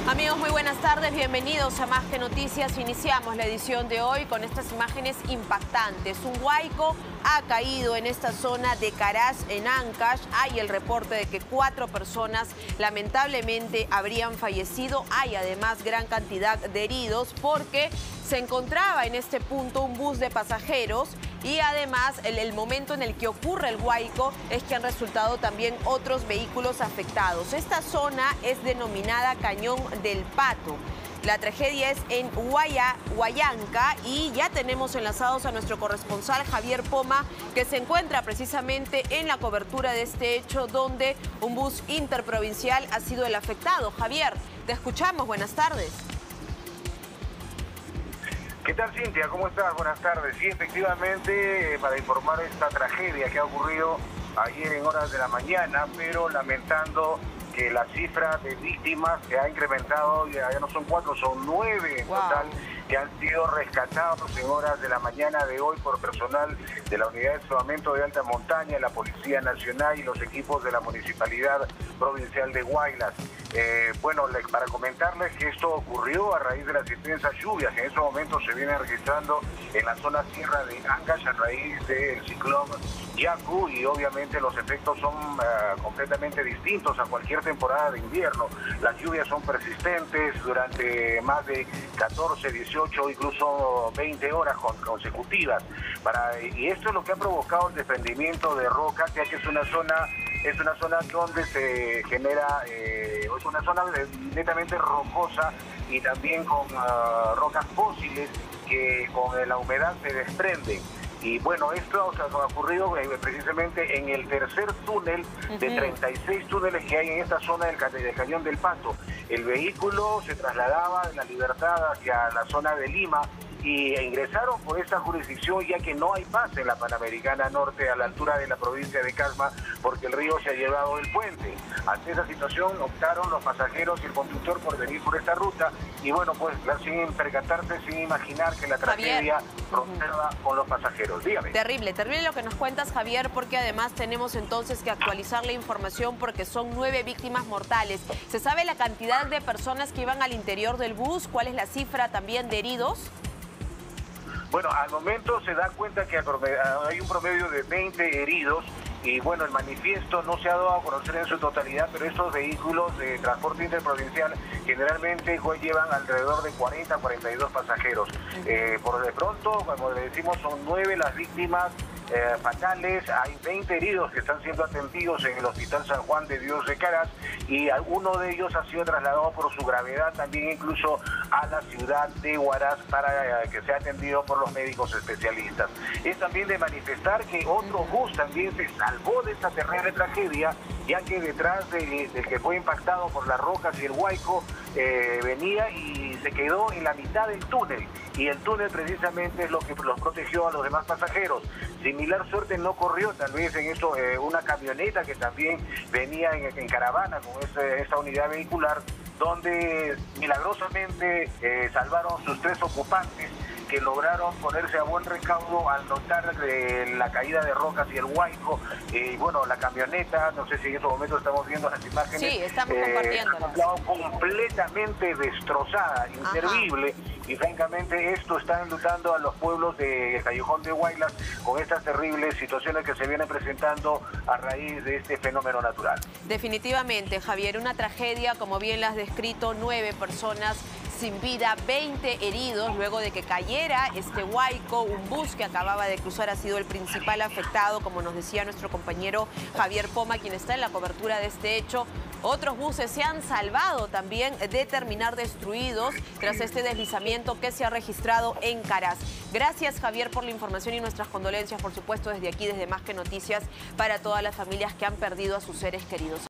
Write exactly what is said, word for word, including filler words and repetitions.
Amigos, muy buenas tardes, bienvenidos a Más que Noticias. Iniciamos la edición de hoy con estas imágenes impactantes. Un huaico ha caído en esta zona de Caraz, en Ancash. Hay el reporte de que cuatro personas lamentablemente habrían fallecido. Hay además gran cantidad de heridos porque se encontraba en este punto un bus de pasajeros. Y además, el, el momento en el que ocurre el huaico es que han resultado también otros vehículos afectados. Esta zona es denominada Cañón del Pato. La tragedia es en Huaya, Huallanca, y ya tenemos enlazados a nuestro corresponsal Javier Poma, que se encuentra precisamente en la cobertura de este hecho donde un bus interprovincial ha sido el afectado. Javier, te escuchamos. Buenas tardes. ¿Qué tal, Cintia? ¿Cómo estás? Buenas tardes. Sí, efectivamente, para informar esta tragedia que ha ocurrido ayer en horas de la mañana, pero lamentando que la cifra de víctimas se ha incrementado, ya, ya no son cuatro, son nueve en wow. total, que han sido rescatados en horas de la mañana de hoy por personal de la Unidad de Salvamento de Alta Montaña, la Policía Nacional y los equipos de la Municipalidad Provincial de Huaylas. Eh, bueno, para comentarles que esto ocurrió a raíz de las intensas lluvias que en estos momentos se vienen registrando en la zona sierra de Ancash a raíz del ciclón Yaku, y obviamente los efectos son uh, completamente distintos a cualquier temporada de invierno. Las lluvias son persistentes durante más de catorce, dieciocho, incluso veinte horas consecutivas. Para, y esto es lo que ha provocado el desprendimiento de roca, ya que es una zona es una zona donde se genera, eh, es una zona netamente rocosa y también con uh, rocas fósiles que con la humedad se desprenden. Y bueno, esto o sea, ha ocurrido eh, precisamente en el tercer túnel de treinta y seis túneles que hay en esta zona del, del Cañón del Pato. El vehículo se trasladaba de La Libertad hacia la zona de Lima y ingresaron por esta jurisdicción, ya que no hay pase en la Panamericana Norte a la altura de la provincia de Casma, porque el río se ha llevado el puente. Ante esa situación optaron los pasajeros y el conductor por venir por esta ruta y bueno, pues sin percatarse, sin imaginar que la tragedia proceda con los pasajeros. Dígame. Terrible, terrible lo que nos cuentas, Javier, porque además tenemos entonces que actualizar la información porque son nueve víctimas mortales. ¿Se sabe la cantidad de personas que iban al interior del bus? ¿Cuál es la cifra también de heridos? Bueno, al momento se da cuenta que hay un promedio de veinte heridos y bueno, el manifiesto no se ha dado a conocer en su totalidad, pero estos vehículos de transporte interprovincial generalmente llevan alrededor de cuarenta a cuarenta y dos pasajeros. Eh, por de pronto, como le decimos, son nueve las víctimas Eh, fatales, hay veinte heridos que están siendo atendidos en el Hospital San Juan de Dios de Caraz y uno de ellos ha sido trasladado por su gravedad también incluso a la ciudad de Huaraz para eh, que sea atendido por los médicos especialistas. Es también de manifestar que otro bus también se salvó de esta terrible tragedia, ya que detrás de, de que fue impactado por las rocas y el huaico eh, venía y se quedó en la mitad del túnel, y el túnel precisamente es lo que los protegió a los demás pasajeros. Similar suerte no corrió tal vez en esto eh, una camioneta que también venía en, en caravana con ese, esa unidad vehicular, donde milagrosamente eh, salvaron sus tres ocupantes, que lograron ponerse a buen recaudo al notar eh, la caída de rocas y el huaico. Y eh, bueno, la camioneta, no sé si en estos momentos estamos viendo las imágenes. Sí, estamos eh, compartiéndolas. Completamente destrozada, inservible. Ajá. Y francamente esto está enlutando a los pueblos de Callejón de Huaylas con estas terribles situaciones que se vienen presentando a raíz de este fenómeno natural. Definitivamente, Javier, una tragedia, como bien la has descrito, nueve personas sin vida, veinte heridos luego de que cayera este huaico. Un bus que acababa de cruzar ha sido el principal afectado, como nos decía nuestro compañero Javier Poma, quien está en la cobertura de este hecho. Otros buses se han salvado también de terminar destruidos tras este deslizamiento que se ha registrado en Caraz. Gracias, Javier, por la información y nuestras condolencias, por supuesto, desde aquí, desde Más que Noticias, para todas las familias que han perdido a sus seres queridos.